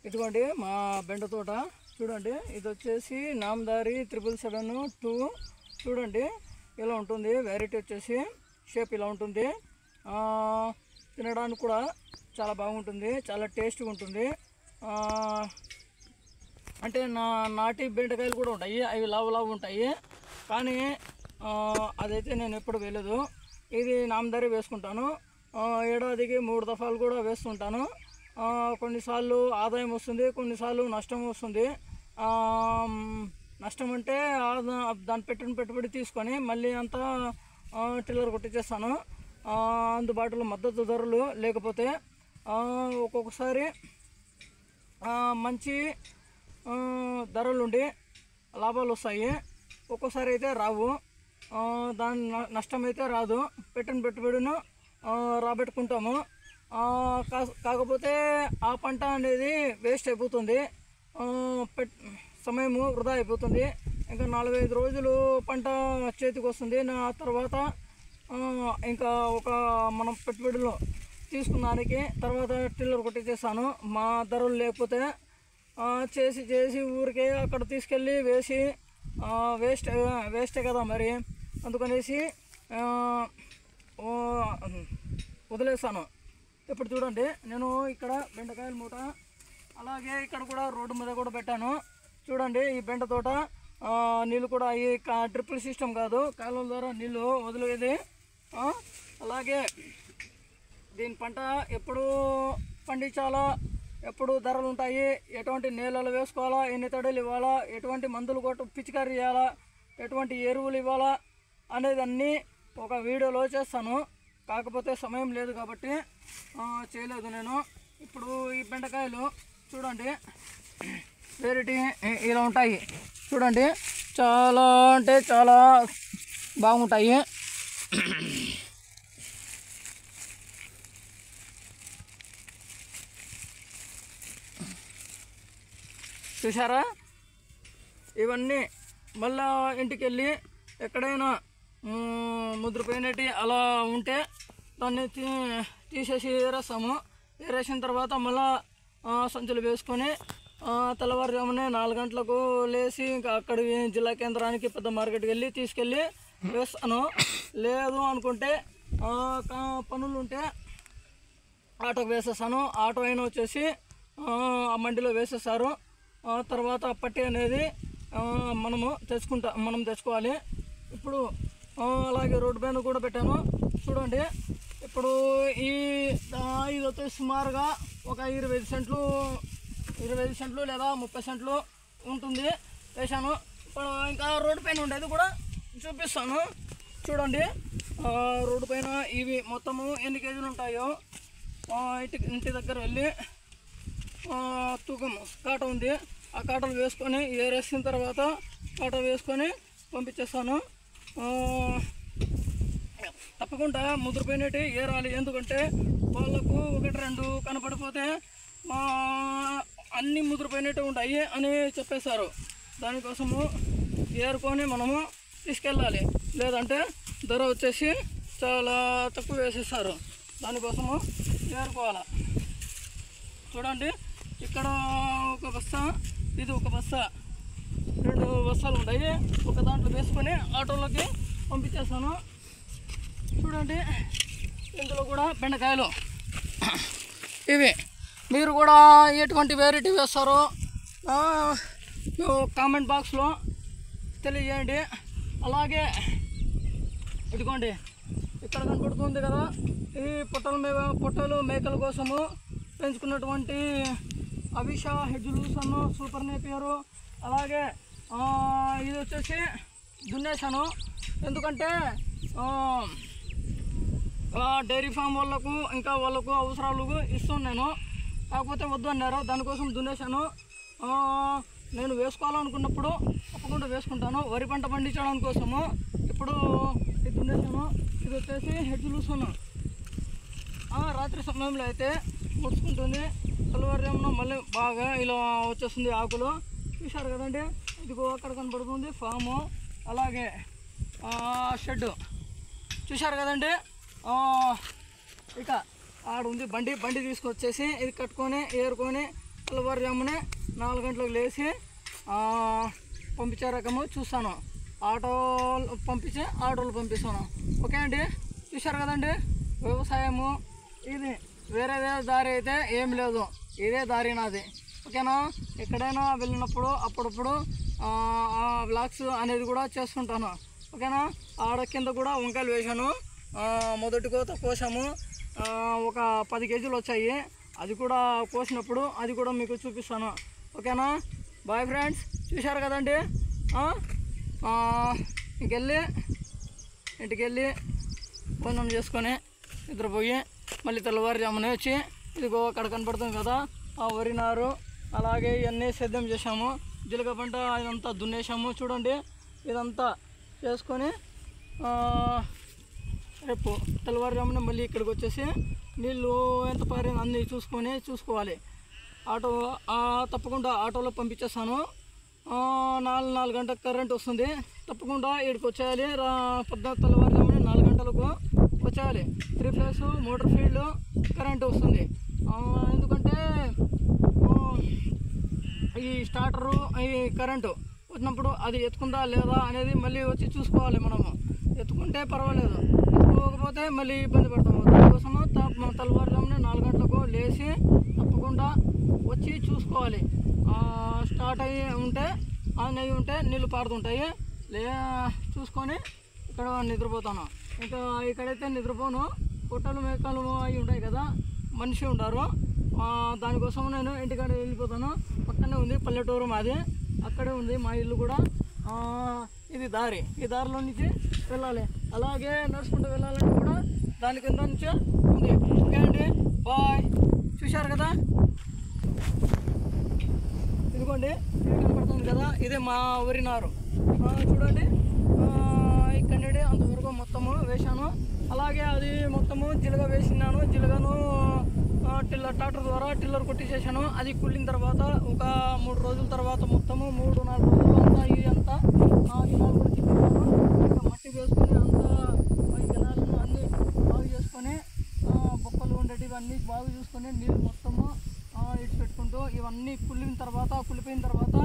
ఇదిగోండి మా బెండ తోట చూడండి. ఇది వచ్చేసి నామదారి 777-2 చూడండి. ఇలా ఉంటుంది. వెరైటీ వచ్చేసి షేప్ ఇలా ఉంటుంది. తినడానికి కూడా చాలా బాగుంటుంది, చాలా టేస్ట్గా ఉంటుంది. అంటే నాటి బెండకాయలు కూడా ఉంటాయి, అవి లావు ఉంటాయి. కానీ అదైతే నేను ఎప్పుడు వేయలేదు. ఇది నామదారి వేసుకుంటాను. ఏడాదికి 3 దఫాలు కూడా వేస్తుంటాను. కొన్నిసార్లు ఆదాయం వస్తుంది, కొన్నిసార్లు నష్టం వస్తుంది. నష్టం అంటే దాన్ని పెట్టిన పెట్టుబడి తీసుకొని మళ్ళీ అంతా టిల్లర్ కొట్టించేస్తాను. అందుబాటులో మద్దతు ధరలు లేకపోతే ఒక్కొక్కసారి మంచి ధరలుండి లాభాలు వస్తాయి, ఒక్కోసారి అయితే రావు. దాని నష్టం అయితే రాదు. పెట్టిన పెట్టుబడిను రాబెట్టుకుంటాము. కాకపోతే ఆ పంట అనేది వేస్ట్ అయిపోతుంది, సమయము వృధా అయిపోతుంది. ఇంకా 4-5 రోజులు పంట చేతికి వస్తుంది. ఆ తర్వాత ఇంకా మనం పెట్టుబడిలో తీసుకున్నానికి తర్వాత టిల్లర్ కొట్టించేస్తాను. మా ధరలు లేకపోతే చేసి ఊరికే అక్కడ తీసుకెళ్ళి వేసి వేస్టే కదా మరి, అందుకనేసి వదిలేస్తాను. ఇప్పుడు చూడండి, నేను ఇక్కడ బెండకాయల మూట, అలాగే ఇక్కడ కూడా రోడ్డు మీద కూడా పెట్టాను. చూడండి, ఈ బెండ తోట నీళ్ళు కూడా ఈ డ్రిప్పుల సిస్టమ్ కాదు, కాలువల ద్వారా నీళ్ళు వదిలేది. అలాగే దీని పంట ఎప్పుడు పండించాలా, ఎప్పుడు ధరలు ఉంటాయి, ఎటువంటి నేలలు వేసుకోవాలా, ఎన్ని తడులు ఇవ్వాలా, ఎటువంటి మందులు పిచికారీ చేయాలా, ఎటువంటి ఎరువులు ఇవ్వాలా అనేది అన్నీ ఒక వీడియోలో చేస్తాను. కాకపోతే సమయం లేదు కాబట్టి చేయలేదు నేను. ఇప్పుడు ఈ బెండకాయలు చూడండి, వెరైటీ ఇలా ఉంటాయి. చూడండి, చాలా అంటే చాలా బాగుంటాయి. చూసారా? ఇవన్నీ మళ్ళా ఇంటికి వెళ్ళి ఎక్కడైనా ముద్రపోయినట్టు అలా ఉంటే దాన్ని తీసేసి ఏరేస్తాము. ఏరేసిన తర్వాత మళ్ళా సంచులు వేసుకొని తెల్లవారుజామునే 4 గంటలకు లేచి ఇంకా అక్కడి జిల్లా కేంద్రానికి పెద్ద మార్కెట్కి వెళ్ళి తీసుకెళ్ళి వేస్తాను. లేదు అనుకుంటే పనులు ఉంటే ఆటోకి వేసేస్తాను. ఆటో అయినా వచ్చేసి ఆ మండిలో వేసేస్తారు. తర్వాత పట్టి అనేది మనం తెచ్చుకోవాలి. ఇప్పుడు అలాగే రోడ్డు పైన కూడా పెట్టాను. చూడండి, ఇప్పుడు ఇది వచ్చేసి సుమారుగా ఒక 25 సెంట్లు లేదా 30 సెంట్లు ఉంటుంది వేసాను. ఇప్పుడు ఇంకా రోడ్డు పైన ఉండేది కూడా చూపిస్తాను. చూడండి, రోడ్డు పైన ఇవి మొత్తము ఎన్ని కేజీలు ఉంటాయో ఇంటి దగ్గర వెళ్ళి తూకం కాట ఉంది, ఆ కాటలు వేసుకొని ఏరేసిన తర్వాత కాట వేసుకొని పంపించేస్తాను. తప్పకుండా ముద్రపోయినట్టు ఏరాలి. ఎందుకంటే వాళ్ళకు 1-2 కనపడిపోతే అన్నీ ముద్రపోయినట్టు ఉంటాయి అని చెప్పేశారు. దానికోసము ఏరుకొని మనము తీసుకెళ్ళాలి. లేదంటే ధర వచ్చేసి చాలా తక్కువ వేసేస్తారు. దానికోసము ఏరుకోవాలి. చూడండి, ఇక్కడ ఒక బస్తా, ఇది ఒక బస్తా, 2 బస్తాలు ఉంటాయి. ఒక దాంట్లో వేసుకొని ఆటోలోకి పంపించేస్తాను. చూడండి, ఇందులో కూడా బెండకాయలు ఇవి. మీరు కూడా ఎటువంటి వెరైటీ వేస్తారో కామెంట్ బాక్స్లో తెలియజేయండి. అలాగే ఇదిగోండి, ఇక్కడ కనపడుతుంది కదా, ఈ పొట్టలు మేకల కోసము పెంచుకున్నటువంటి అవిషా హెడ్జులూసన్ సూపర్ నేపియరు. అలాగే ఇది వచ్చేసి దున్నేసాను. ఎందుకంటే డైరీ ఫామ్ వాళ్ళకు ఇంకా వాళ్ళకు అవసరాలకు ఇస్తాను నేను, కాకపోతే వద్దు అన్నారు. దానికోసం దున్నేసాను. నేను వేసుకోవాలనుకున్నప్పుడు తప్పకుండా వేసుకుంటాను. వరి పంట పండించడానికి కోసము ఇప్పుడు ఇది దున్నేసాను. ఇది వచ్చేసి హెడ్జులూసన్. రాత్రి సమయంలో అయితే ముడుచుకుంటుంది, తెల్లవారుజామున మళ్ళీ బాగా ఇలా వచ్చేస్తుంది ఆకులు. చూశారు కదండి, ఇదిగో అక్కడ కనపడుతుంది ఫాము, అలాగే షెడ్ చూశారు కదండి. ఇక ఆడ ఉంది బండి తీసుకొచ్చేసి ఇది కట్టుకొని ఏరుకొని తెల్లవారుజామునే 4 గంటలకు లేచి పంపించే రకము చూస్తాను. ఆటోలు పంపిస్తాను. ఓకే అండి, చూశారు కదండి వ్యవసాయము. ఇది వేరే దారి అయితే ఏం లేదు, ఇదే దారి నాది. ఓకేనా, ఎక్కడైనా వెళ్ళినప్పుడు అప్పుడప్పుడు వ్లాగ్స్ అనేది కూడా చేస్తుంటాను. ఓకేనా, ఆడ కింద కూడా వంకాయలు వేసాను. మొదటి కోత కోసాము, ఒక 10 కేజీలు వచ్చాయి. అది కూడా కోసినప్పుడు అది కూడా మీకు చూపిస్తాను. ఓకేనా, బాయ్ ఫ్రెండ్స్. చూశారు కదండి. ఇంటికి వెళ్ళి భోజనం చేసుకొని నిద్రపోయి మళ్ళీ తెల్లవారుజామునే వచ్చి ఇదిగో అక్కడ కనపడుతుంది కదా ఆ వరి నారు, అలాగే ఇవన్నీ సిద్ధం చేసాము. జీలక పంట ఇదంతా దున్నేసాము. చూడండి, ఇదంతా చేసుకొని రేపు తెల్లవారుజామున మళ్ళీ ఇక్కడికి వచ్చేసి నీళ్ళు ఎంత పారిన అన్నీ చూసుకోవాలి. ఆటో తప్పకుండా ఆటోలో పంపించేస్తాను. 4 గంటలకు కరెంట్ వస్తుంది. తప్పకుండా ఇక్కడికి వచ్చేయాలి. పొద్దున్న తెల్లవారుజామున 4 గంటలకు వచ్చేయాలి. 3 ఫేస్ మోటార్ ఫీల్డ్ కరెంట్ వస్తుంది. ఎందుకంటే ఈ స్టార్టరు ఈ కరెంటు వచ్చినప్పుడు అది ఎత్తుకుందా లేదా అనేది మళ్ళీ వచ్చి చూసుకోవాలి. మనము ఎత్తుకుంటే పర్వాలేదు, ఎత్తుకోకపోతే మళ్ళీ ఇబ్బంది పడతాము. దానికోసము తెల్లవారుజామున 4 గంటలకు లేచి తప్పకుండా వచ్చి చూసుకోవాలి. స్టార్ట్ ఆన్ అయ్యి ఉంటే నీళ్ళు పారుతుంటాయి. చూసుకొని ఇక్కడ నిద్రపోతాను. ఇంకా ఇక్కడైతే నిద్రపోను. పొట్టలు మేకలు అవి ఉంటాయి కదా, మనిషి ఉంటారు. దానికోసం నేను ఇంటికాడ వెళ్ళిపోతాను. పక్కనే ఉంది పల్లెటూరు మాది, అక్కడే ఉంది మా ఇల్లు కూడా. ఇది దారి, ఈ దారిలో నుంచి వెళ్ళాలి. అలాగే నడుచుకుంటూ వెళ్ళాలంటే కూడా దాని కింద నుంచే ఉంది. ఓకే అండి, బాయ్. చూశారు కదా, ఇదిగోండి కనపడుతుంది కదా, ఇదే మా వరి నారు. చూడండి, ఇక్కడ నుండి అంతవరకు మొత్తము వేశాను. అలాగే అది మొత్తము జిలగ వేసినాను. జిలగను ట్రాక్టర్ ద్వారా టిల్లర్ కొట్టించేసాను. అది కుళ్ళిన తర్వాత ఒక 3 రోజుల తర్వాత మొత్తము 3-4 రోజులు అంతా ఇదంతా జనాలు కూడా తిప్పాను. ఇంకా మట్టి వేసుకొని అంతా ఈ జనాలను అన్నీ బాగు చేసుకొని బొక్కలు ఉండేటివి అన్నీ బాగు చూసుకొని నీళ్ళు మొత్తము ఇటు పెట్టుకుంటూ ఇవన్నీ కుళ్ళిపోయిన తర్వాత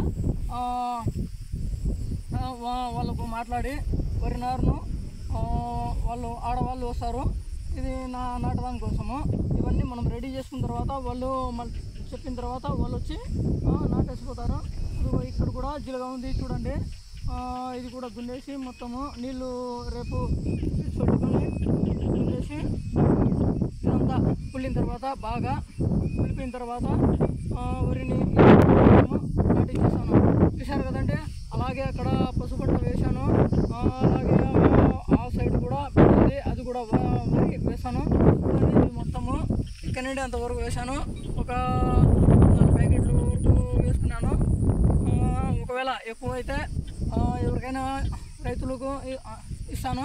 వాళ్ళకు మాట్లాడి వరి నారును ఆడవాళ్ళు వస్తారు. ఇది నాటడానికి కోసము. ఇవన్నీ మనం రెడీ చేసుకున్న తర్వాత వాళ్ళు చెప్పిన తర్వాత వాళ్ళు వచ్చి నాటేసిపోతారు. ఇక్కడ కూడా జిలగా ఉంది చూడండి. ఇది కూడా దున్నేసి మొత్తము నీళ్ళు రేపు పెట్టుకొని దున్నేసి ఇదంతా కుళ్ళిన తర్వాత బాగా కుళ్ళిపోయిన తర్వాత వరిని నాటించేస్తాను. చూశారు కదండి. అలాగే అక్కడ పసుపట్ట వేశాను. అలాగే ఆ సైడ్ కూడా ఉంది, అది కూడా వరి వేసాను. మొత్తము ఇక్కడ నుండి అంతవరకు వేశాను. ఒక 4 ప్యాకెట్లు వరకు వేసుకున్నాను. ఒకవేళ ఎక్కువైతే ఎవరికైనా రైతులకు ఇస్తాను.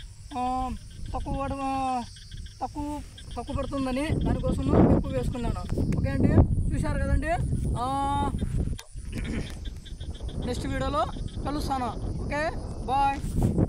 తక్కువ పడుతుందని దానికోసము ఎక్కువ వేసుకున్నాను. ఓకే అండి, చూశారు కదండి. నెక్స్ట్ వీడియోలో కలుస్తాను. Okay, bye.